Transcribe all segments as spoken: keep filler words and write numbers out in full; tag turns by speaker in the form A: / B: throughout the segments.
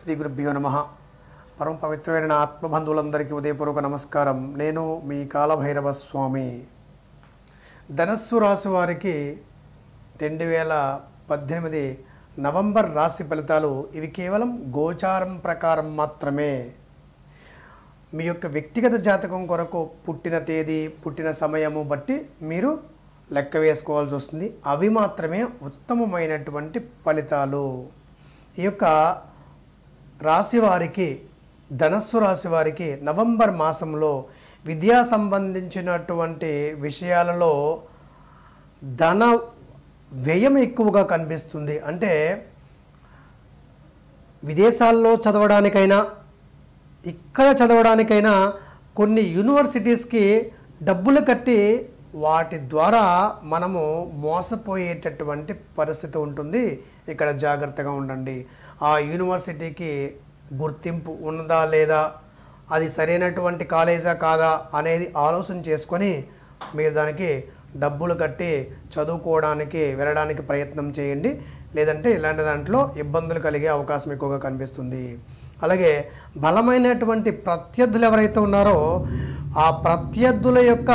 A: శ్రీ గురుభ్యో నమః. పరమ పవిత్రమైన ఆత్మబంధువులందరికీ ఉదయపూర్వక నమస్కారం. నేను మీ కాలభైరవ స్వామి. ధనస్సు రాశి వారికి రెండు వేల పద్దెనిమిది నవంబర్ రాశి ఫలితాలు ఇవి కేవలం గోచారం ప్రకారం మాత్రమే. మీ యొక్క వ్యక్తిగత జాతకం కొరకు పుట్టిన తేదీ పుట్టిన సమయము బట్టి మీరు లెక్క వేసుకోవాల్సి వస్తుంది. అవి మాత్రమే ఉత్తమమైనటువంటి ఫలితాలు. ఈ యొక్క రాశి వారికి ధనస్సు రాశి వారికి నవంబర్ మాసంలో విద్యా సంబంధించినటువంటి విషయాలలో ధన వ్యయం ఎక్కువగా కనిపిస్తుంది. అంటే విదేశాల్లో చదవడానికైనా ఇక్కడ చదవడానికైనా కొన్ని యూనివర్సిటీస్కి డబ్బులు కట్టి వాటి ద్వారా మనము మోసపోయేటటువంటి పరిస్థితి ఉంటుంది. ఇక్కడ జాగ్రత్తగా ఉండండి. ఆ యూనివర్సిటీకి గుర్తింపు ఉన్నదా లేదా, అది సరైనటువంటి కాలేజా కాదా అనేది ఆలోచన చేసుకొని మీరు దానికి డబ్బులు కట్టి చదువుకోవడానికి వెళ్ళడానికి ప్రయత్నం చేయండి. లేదంటే ఇలాంటి దాంట్లో ఇబ్బందులు కలిగే అవకాశం ఎక్కువగా కనిపిస్తుంది. అలాగే బలమైనటువంటి ప్రత్యర్థులు ఎవరైతే ఉన్నారో ఆ ప్రత్యర్థుల యొక్క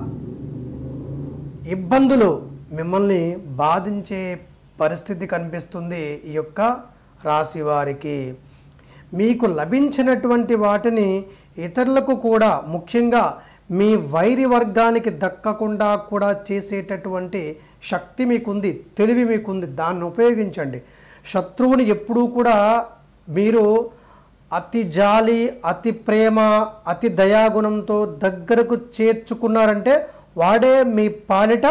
A: ఇబ్బందులు మిమ్మల్ని బాధించే పరిస్థితి కనిపిస్తుంది. ఈ యొక్క రాశి వారికి మీకు లభించినటువంటి వాటిని ఇతరులకు కూడా, ముఖ్యంగా మీ వైరి వర్గానికి దక్కకుండా కూడా చేసేటటువంటి శక్తి మీకుంది, తెలివి మీకుంది. దాన్ని ఉపయోగించండి. శత్రువుని ఎప్పుడూ కూడా మీరు అతి జాలి, అతి ప్రేమ, అతి దయాగుణంతో దగ్గరకు చేర్చుకున్నారంటే వాడే మీ పాలిట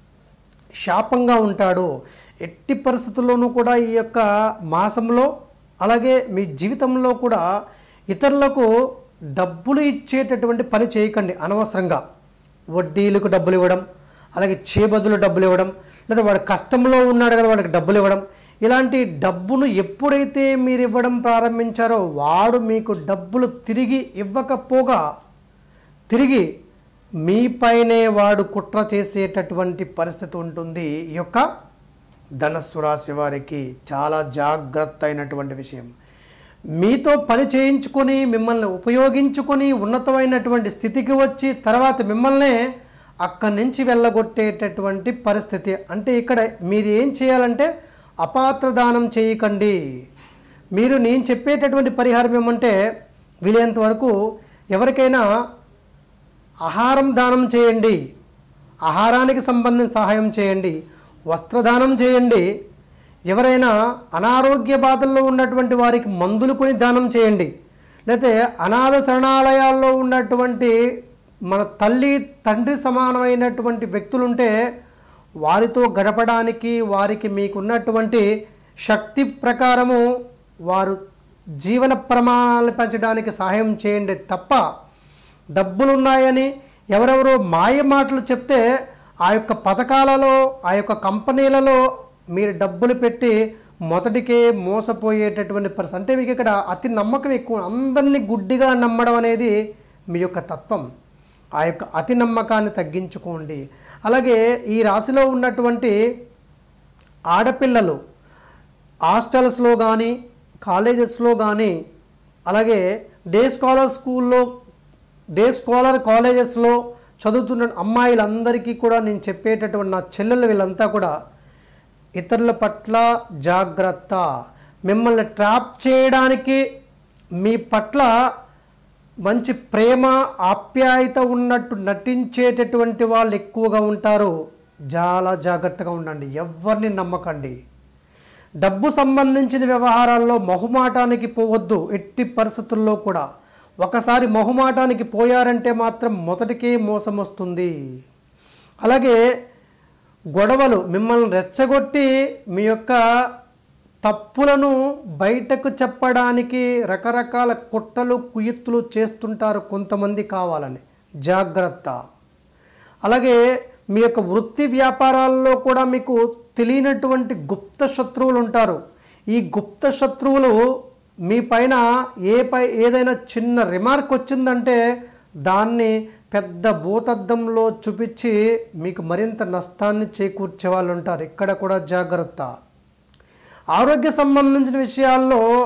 A: శాపంగా ఉంటాడు. ఎట్టి పరిస్థితుల్లోనూ కూడా ఈ యొక్క మాసంలో అలాగే మీ జీవితంలో కూడా ఇతరులకు డబ్బులు ఇచ్చేటటువంటి పని చేయకండి. అనవసరంగా వడ్డీలకు డబ్బులు ఇవ్వడం, అలాగే చేబదులు డబ్బులు ఇవ్వడం, లేదా వాడు కష్టంలో ఉన్నాడు కదా వాళ్ళకి డబ్బులు ఇవ్వడం, ఇలాంటి డబ్బును ఎప్పుడైతే మీరు ఇవ్వడం ప్రారంభించారో వాడు మీకు డబ్బులు తిరిగి ఇవ్వకపోగా తిరిగి మీపైనే వాడు కుట్ర చేసేటటువంటి పరిస్థితి ఉంటుంది. ఈ యొక్క ధనస్సు రాశి వారికి చాలా జాగ్రత్త అయినటువంటి విషయం. మీతో పని చేయించుకొని మిమ్మల్ని ఉపయోగించుకొని ఉన్నతమైనటువంటి స్థితికి వచ్చి తర్వాత మిమ్మల్ని అక్కడి నుంచి వెళ్ళగొట్టేటటువంటి పరిస్థితి. అంటే ఇక్కడ మీరు ఏం చేయాలంటే అపాత్ర దానం చేయకండి. మీరు నేను చెప్పేటటువంటి పరిహారం ఏమంటే వీలైనంత వరకు ఎవరికైనా ఆహారం దానం చేయండి, ఆహారానికి సంబంధించిన సహాయం చేయండి, వస్త్రదానం చేయండి. ఎవరైనా అనారోగ్య బాధల్లో ఉన్నటువంటి వారికి మందులు కొని దానం చేయండి. లేకపోతే అనాథ శరణాలయాల్లో ఉన్నటువంటి మన తల్లి తండ్రి సమానమైనటువంటి వ్యక్తులుంటే వారితో గడపడానికి వారికి మీకున్నటువంటి శక్తి ప్రకారము వారు జీవన ప్రమాణాలను పెంచడానికి సహాయం చేయండి తప్ప డబ్బులున్నాయని ఎవరెవరో మాయ మాటలు చెప్తే ఆ యొక్క పథకాలలో ఆ యొక్క కంపెనీలలో మీరు డబ్బులు పెట్టి మొదటికే మోసపోయేటటువంటి పరిస్థితి. అంటే మీకు ఇక్కడ అతి నమ్మకం ఎక్కువ. అందరినీ గుడ్డిగా నమ్మడం అనేది మీ యొక్క తత్వం. ఆ యొక్క అతి నమ్మకాన్ని తగ్గించుకోండి. అలాగే ఈ రాశిలో ఉన్నటువంటి ఆడపిల్లలు హాస్టల్స్లో కానీ కాలేజెస్లో కానీ అలాగే డే స్కాలర్ స్కూల్లో డే స్కాలర్ కాలేజెస్లో చదువుతున్న అమ్మాయిలందరికీ కూడా నేను చెప్పేటటువంటి నా చెల్లెలు వీళ్ళంతా కూడా ఇతరుల పట్ల జాగ్రత్త. మిమ్మల్ని ట్రాప్ చేయడానికి మీ పట్ల మంచి ప్రేమ ఆప్యాయత ఉన్నట్టు నటించేటటువంటి వాళ్ళు ఎక్కువగా ఉంటారు. చాలా జాగ్రత్తగా ఉండండి. ఎవరిని నమ్మకండి. డబ్బు సంబంధించిన వ్యవహారాల్లో మొహమాటానికి పోవద్దు ఎట్టి పరిస్థితుల్లో కూడా. ఒకసారి మొహమాటానికి పోయారంటే మాత్రం మొదటికే మోసం వస్తుంది. అలాగే గొడవలు మిమ్మల్ని రెచ్చగొట్టి మీ యొక్క తప్పులను బయటకు చెప్పడానికి రకరకాల కుట్రలు కుయుత్తులు చేస్తుంటారు కొంతమంది కావాలని. జాగ్రత్త. అలాగే మీ యొక్క వృత్తి వ్యాపారాల్లో కూడా మీకు తెలియనటువంటి గుప్త శత్రువులు ఉంటారు. ఈ గుప్త శత్రువులు మీ పైన ఏ పై ఏదైనా చిన్న రిమార్క్ వచ్చిందంటే దాన్ని పెద్ద భూతద్దంలో చూపించి మీకు మరింత నష్టాన్ని చేకూర్చే వాళ్ళు ఉంటారు. ఇక్కడ కూడా జాగ్రత్త. ఆరోగ్య సంబంధించిన విషయాల్లో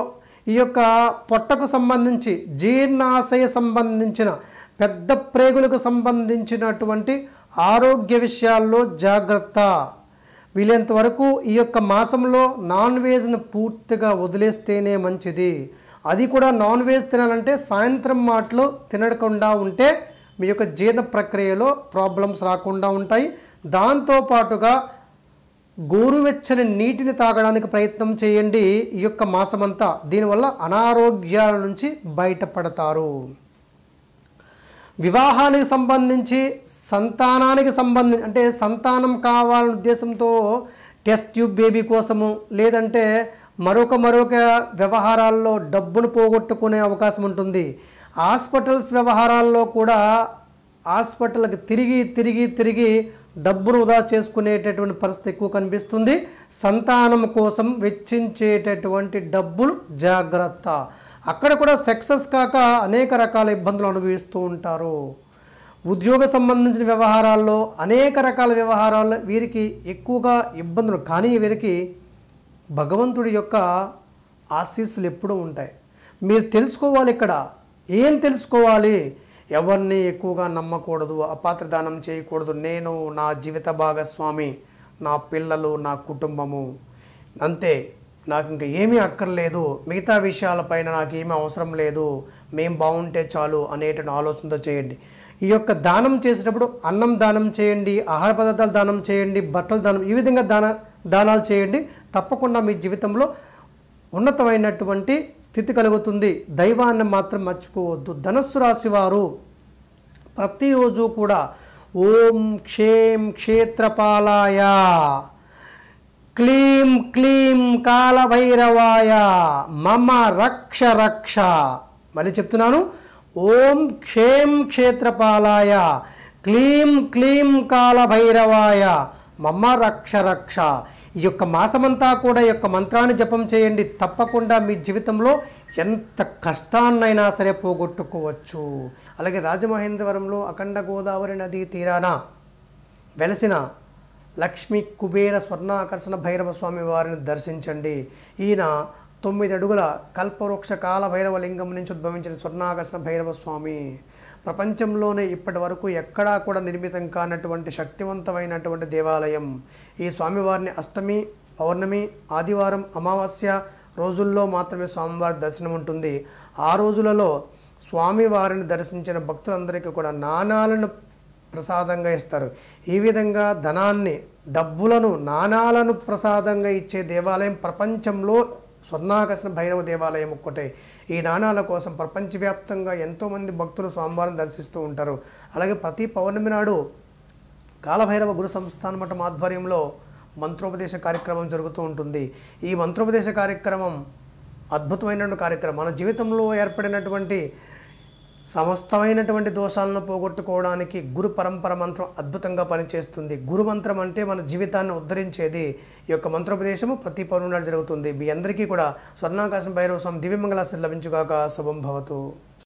A: ఈ యొక్క పొట్టకు సంబంధించి జీర్ణాశయ సంబంధించిన పెద్ద ప్రేగులకు సంబంధించినటువంటి ఆరోగ్య విషయాల్లో జాగ్రత్త. వీలైనంత వరకు ఈ యొక్క మాసంలో నాన్ వెజ్ను పూర్తిగా వదిలేస్తేనే మంచిది. అది కూడా నాన్ వెజ్ తినాలంటే సాయంత్రం మాటలు తినకుండా ఉంటే మీ యొక్క జీర్ణ ప్రక్రియలో ప్రాబ్లమ్స్ రాకుండా ఉంటాయి. దాంతోపాటుగా గోరువెచ్చని నీటిని తాగడానికి ప్రయత్నం చేయండి ఈ యొక్క మాసమంతా. దీనివల్ల అనారోగ్యాల నుంచి బయటపడతారు. వివాహానికి సంబంధించి, సంతానానికి సంబంధించి అంటే సంతానం కావాలనే ఉద్దేశంతో టెస్ట్ ట్యూబ్ బేబీ కోసము, లేదంటే మరొక మరొక వ్యవహారాల్లో డబ్బును పోగొట్టుకునే అవకాశం ఉంటుంది. హాస్పిటల్స్ వ్యవహారాల్లో కూడా హాస్పిటల్కి తిరిగి తిరిగి తిరిగి డబ్బును వృధా చేసుకునేటటువంటి పరిస్థితి ఎక్కువ కనిపిస్తుంది. సంతానం కోసం వెచ్చించేటటువంటి డబ్బులు జాగ్రత్త. అక్కడ కూడా సక్సెస్ కాక అనేక రకాల ఇబ్బందులు అనుభవిస్తూ ఉంటారు. ఉద్యోగ సంబంధించిన వ్యవహారాల్లో అనేక రకాల వ్యవహారాల్లో వీరికి ఎక్కువగా ఇబ్బందులు, కానీ వీరికి భగవంతుడి యొక్క ఆశీస్సులు ఎప్పుడూ ఉంటాయి. మీరు తెలుసుకోవాలి. ఇక్కడ ఏం తెలుసుకోవాలి? ఎవరిని ఎక్కువగా నమ్మకూడదు, అపాత్ర దానం చేయకూడదు. నేను, నా జీవిత భాగస్వామి, నా పిల్లలు, నా కుటుంబము, అంతే, నాకు ఇంకా ఏమీ అక్కర్లేదు, మిగతా విషయాలపైన నాకు ఏమీ అవసరం లేదు, మేము బాగుంటే చాలు అనేటువంటి ఆలోచనతో చేయండి. ఈ యొక్క దానం చేసేటప్పుడు అన్నం దానం చేయండి, ఆహార పదార్థాలు దానం చేయండి, బట్టలు దానం, ఈ విధంగా దాన దానాలు చేయండి. తప్పకుండా మీ జీవితంలో ఉన్నతమైనటువంటి స్థితి కలుగుతుంది. దైవాన్ని మాత్రం మర్చిపోవద్దు. ధనస్సు రాశి వారు ప్రతిరోజు కూడా ఓం క్షేం క్షేత్రపాలాయ, క్లీం క్లీం కాలభైరవాయ, మమ రక్ష రక్ష. మళ్ళీ చెప్తున్నాను, ఓం క్షేం క్షేత్రపాలాయ, క్లీం క్లీం కాలభైరవాయ, మమ రక్ష రక్ష. ఈ యొక్క మాసమంతా కూడా ఈ యొక్క మంత్రాన్ని జపం చేయండి. తప్పకుండా మీ జీవితంలో ఎంత కష్టాన్నైనా సరే పోగొట్టుకోవచ్చు. అలాగే రాజమహేంద్రవరంలో అఖండ గోదావరి నదీ తీరాన వెలసిన లక్ష్మీ కుబేర స్వర్ణాకర్షణ భైరవ స్వామి వారిని దర్శించండి. ఈయన తొమ్మిది అడుగుల కల్పవృక్ష కాల భైరవ లింగం నుంచి ఉద్భవించిన స్వర్ణాకర్షణ భైరవ స్వామి. ప్రపంచంలోనే ఇప్పటి వరకు ఎక్కడా కూడా నిర్మితం కానటువంటి శక్తివంతమైనటువంటి దేవాలయం. ఈ స్వామివారిని అష్టమి, పౌర్ణమి, ఆదివారం, అమావాస్య రోజుల్లో మాత్రమే స్వామివారి దర్శనం ఉంటుంది. ఆ రోజులలో స్వామివారిని దర్శించిన భక్తులందరికీ కూడా నాణాలను ప్రసాదంగా ఇస్తారు. ఈ విధంగా ధనాన్ని, డబ్బులను, నాణాలను ప్రసాదంగా ఇచ్చే దేవాలయం ప్రపంచంలో స్వర్ణాకర్షణ భైరవ దేవాలయం ఒక్కటే. ఈ నాణాల కోసం ప్రపంచవ్యాప్తంగా ఎంతోమంది భక్తులు స్వామివారిని దర్శిస్తూ ఉంటారు. అలాగే ప్రతి పౌర్ణమి నాడు కాలభైరవ గురు సంస్థాన మఠం ఆధ్వర్యంలో మంత్రోపదేశ కార్యక్రమం జరుగుతూ ఉంటుంది. ఈ మంత్రోపదేశ కార్యక్రమం అద్భుతమైనటువంటి కార్యక్రమం. మన జీవితంలో ఏర్పడినటువంటి సమస్తమైనటువంటి దోషాలను పోగొట్టుకోవడానికి గురు పరంపర మంత్రం అద్భుతంగా పనిచేస్తుంది. గురు మంత్రం అంటే మన జీవితాన్ని ఉద్ధరించేది. ఈ యొక్క మంత్రోపదేశము ప్రతి పౌర్ణమి నాడు జరుగుతుంది. మీ అందరికీ కూడా స్వర్ణాకాశం భైరవ స్వామి దివ్యమంగళాశీర్వదించుగాక. శుభం భవతు.